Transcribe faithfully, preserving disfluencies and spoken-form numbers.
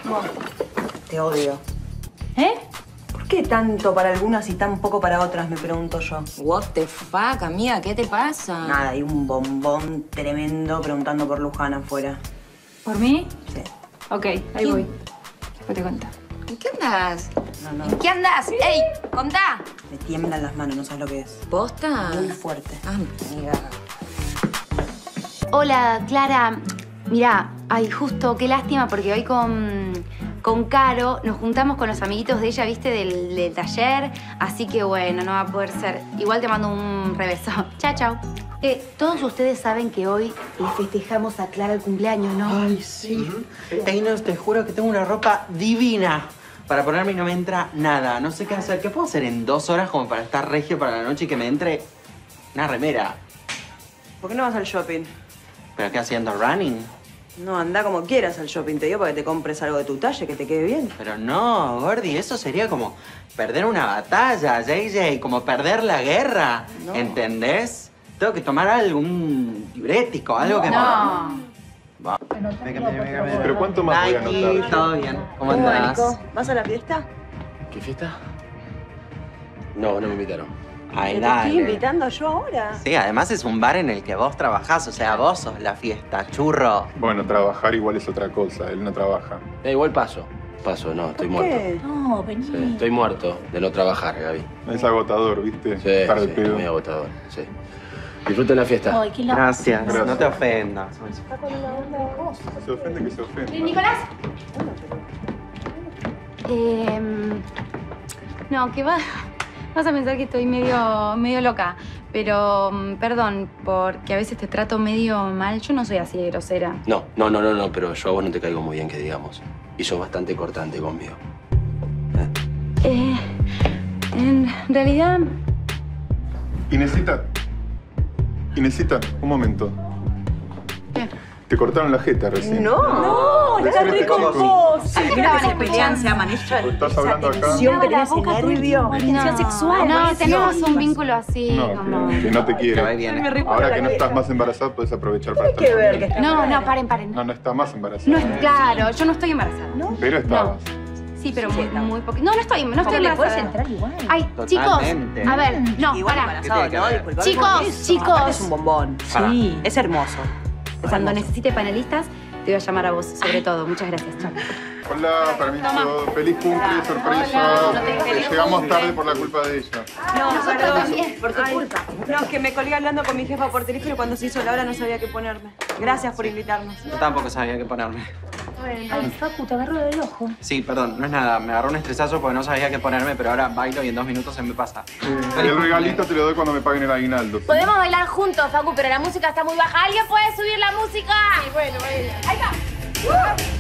Vos. Te odio. ¿Eh? ¿Por qué tanto para algunas y tan poco para otras, me pregunto yo? What the fuck, amiga, ¿qué te pasa? Nada, hay un bombón tremendo preguntando por Luján afuera. ¿Por mí? Sí. Ok, ahí ¿Quién? voy. Después te cuento. ¿En qué andas? No, no. ¿En qué andas? ¡Ey! ¡Contá! Me tiemblan las manos, no sabes lo que es. ¿Posta? Muy fuerte. Ah, amiga. Hola, Clara. Mirá, ay, justo, qué lástima, porque hoy con, con Caro nos juntamos con los amiguitos de ella, ¿viste? Del, del taller. Así que, bueno, no va a poder ser. Igual te mando un reverso. Chao, chao. Eh, todos ustedes saben que hoy le festejamos a Clara el cumpleaños, ¿no? Ay, sí. Ey, no, te juro que tengo una ropa divina para ponerme y no me entra nada. No sé qué hacer. ¿Qué puedo hacer en dos horas como para estar regio para la noche y que me entre una remera? ¿Por qué no vas al shopping? ¿Pero qué haciendo? ¿Running? No, anda como quieras al shopping, te digo, para que te compres algo de tu talle, que te quede bien. Pero no, Gordi, eso sería como perder una batalla, J J, como perder la guerra. No. ¿Entendés? Tengo que tomar algún diurético, algo que... No. Va. Venga, venga, venga, venga. ¿Pero cuánto más voy a Nike, anotar? todo bien. ¿Cómo ¿Cómo va, andás? Nico? ¿Vas a la fiesta? ¿Qué fiesta? No, no me invitaron. Ay, Te dale. estoy invitando yo ahora. Sí, además es un bar en el que vos trabajás, o sea, vos sos la fiesta, churro. Bueno, trabajar igual es otra cosa. Él no trabaja. Eh, igual paso. Paso, no, estoy ¿Por muerto. qué? No, vení. Sí, estoy muerto de no trabajar, Gaby. Es agotador, ¿viste? Sí, Estar de sí, pedo. muy agotador, sí. Disfruten la fiesta. Ay, qué la... Gracias, Gracias. no te ofendas. Se ofende que se ofende. ¿Nicolás? Eh, no, que va... Vas a pensar que estoy medio, medio loca. Pero, mm, perdón, porque a veces te trato medio mal. Yo no soy así de grosera. No, no, no, no, no, pero yo a vos no te caigo muy bien, que digamos. Y sos bastante cortante conmigo. Eh, en realidad... Inesita. Inesita, un momento. ¿Qué? Te cortaron la jeta recién. No, no, está Decirle re con chicos. vos. Sí, Mira que se estaban pelean, escuchando. se aman. Ella, Estás hablando acá. tensión que tiene ese nervio. Tensión sexual. No, buenísimo. tenemos un vínculo así No, como... que, que no te Que quiere. ahí viene. Me recuerda Ahora la que no estás vieja. más embarazada, puedes aprovechar para estar Hay que con ver él. que está No, no, paren, paren. No, no estás más embarazada. No, es claro, yo no estoy embarazada. ¿No? Pero estabas. Sí, pero Sí, muy, está. muy poquito. No, no estoy, no estoy Como le puedes embarazada. entrar igual. Ay, chicos, Totalmente. a ver, no, Igual para. embarazado, ¿Qué tiene ¿no? que ver? Disculpame Chicos, por eso. chicos. Aparte es un bombón. Pará. Sí. Es hermoso. Es Cuando hermoso. necesite panelistas, te voy a llamar a vos, sobre todo. Muchas gracias. Chao. Hola, permiso. Feliz cumple, sorpresa. Llegamos tarde por la culpa de ella. No, perdón. también. Por tu culpa. No, es que me colgué hablando con mi jefa por teléfono y cuando se hizo la hora no sabía qué ponerme. Gracias por invitarnos. Yo tampoco sabía qué ponerme. Ay, Facu, te agarro del ojo. Sí, perdón, no es nada. Me agarró un estresazo porque no sabía qué ponerme, pero ahora bailo y en dos minutos se me pasa. El regalito te lo doy cuando me paguen el aguinaldo. Podemos bailar juntos, Facu, pero la música está muy baja. ¿Alguien puede subir la música? Sí, bueno, baila. Ahí va.